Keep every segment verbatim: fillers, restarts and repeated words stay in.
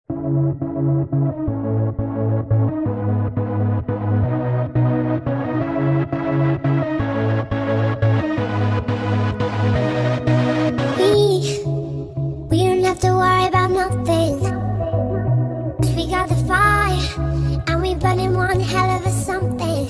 We, we don't have to worry about nothing. 'Cause we got the fire, and we burning one hell of a something.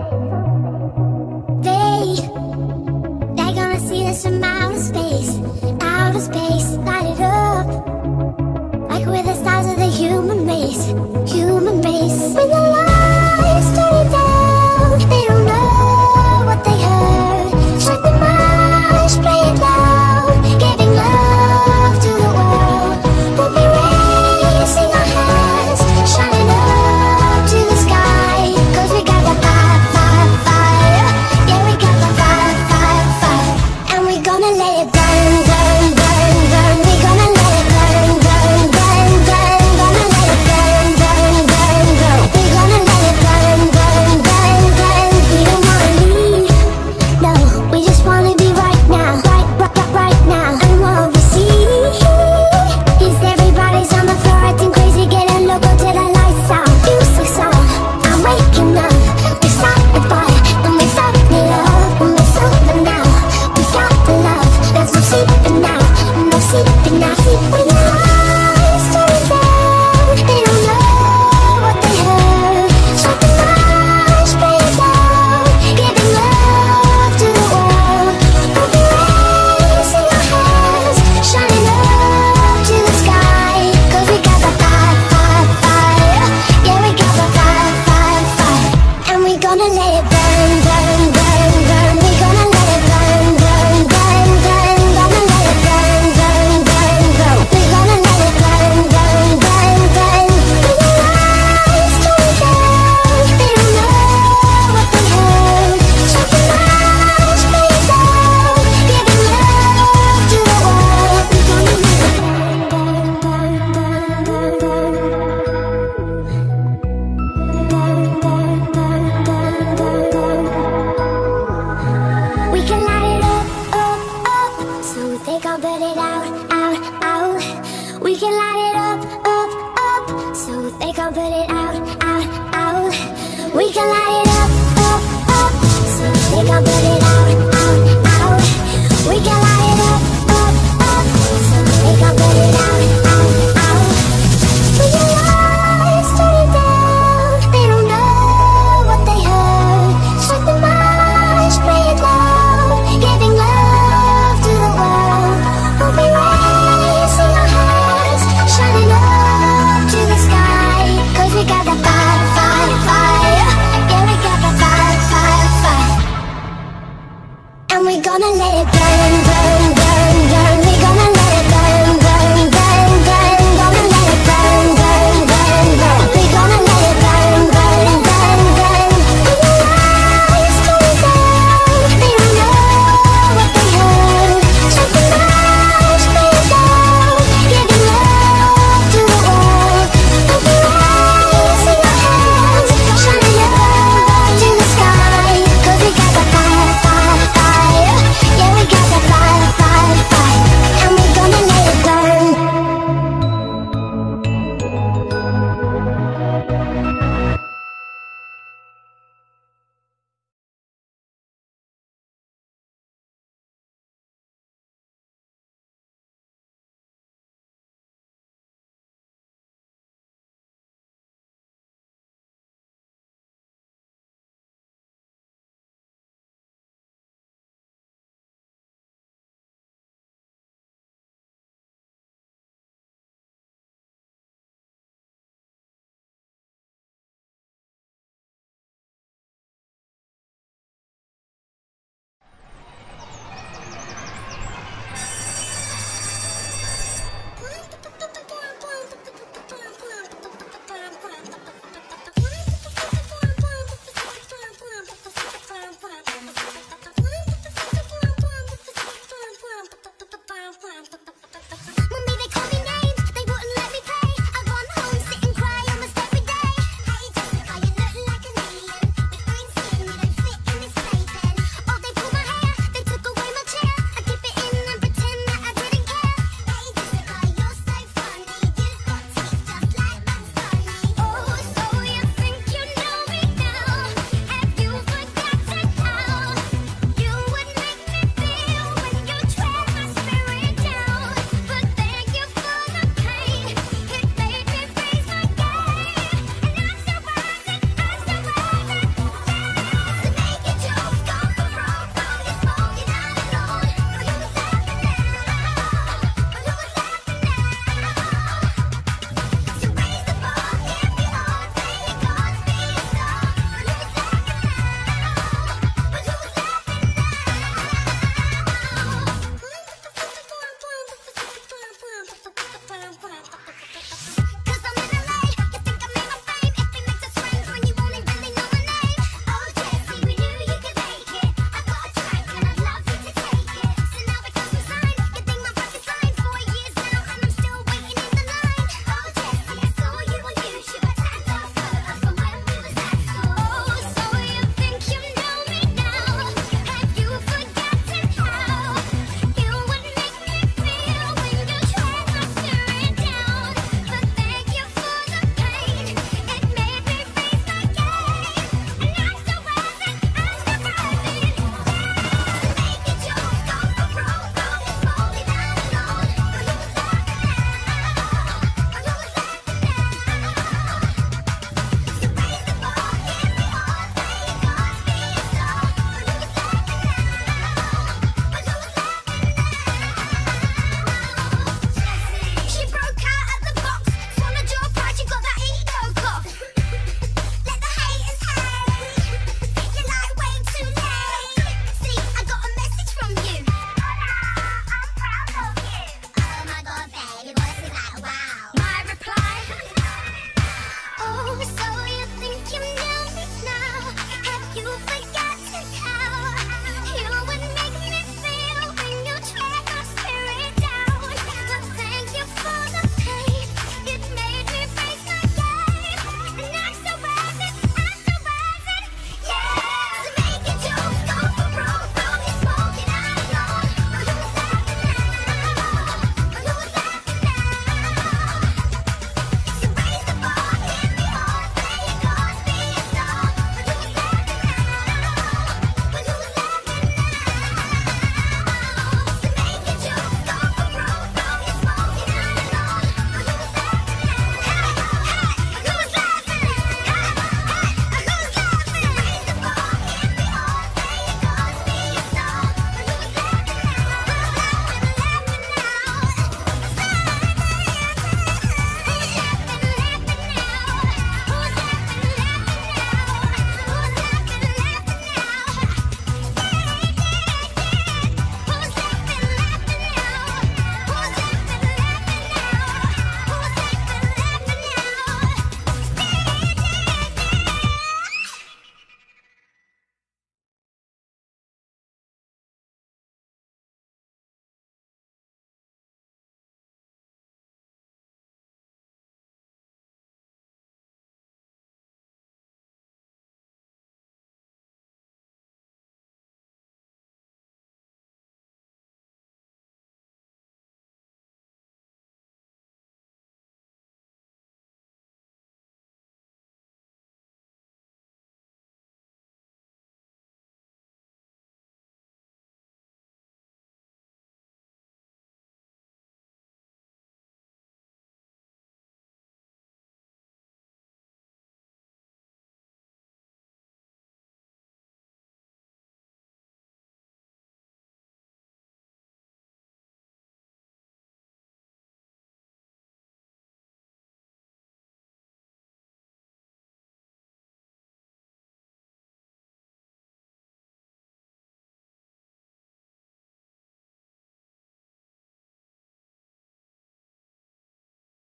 They, they're gonna see us from outer space, outer space, light it up. Like we're the stars of the human race, human race. When the lights turn it down, they don't know what they heard. Strike the march, play it loud, giving love to the world. We'll be raising our hands, shining up to the sky. 'Cause we got the fire, fire, fire. Yeah, we got the fire, fire, fire. And we're gonna let it burn, burn, burn, burn. We're gonna let it burn, burn, burn, burn. Gonna let it burn, burn, burn, burn. We're gonna let it burn, burn, burn, burn. We don't wanna leave, no, we just wanna be right now, right, right, right, right now. And what we see is everybody's on the floor acting crazy, getting loco till the lights out. Music song, I'm waking up. We start the fire, and we start the love, and we're sober now. We got the love, there's no sleeping now, no sleeping now. When the lights turn down, they don't know what they heard. Strike the march, play it loud, giving love to the world. We'll be raising our hands, shining up to the sky. 'Cause we got the fire, fire, fire. Yeah, we got the fire, fire, fire. And we gonna let it burn, burn, burn, burn. We gonna let it burn, burn, burn, burn. Gonna let it burn, burn, burn, burn. We gonna let it burn, burn, burn, burn. When the lights turn down, they don't know what they heard. Strike the march, play it loud, giving love to the world. We gonna let it burn, burn, burn, burn, burn, burn, burn, burn, burn, burn, burn. We can light it up, up, up, so they can't put it out, out, out. We can light it up, up, up, so they can't put it out, out, out. We can light it up, up, up, so they can't put it out, out, out. We can light it up.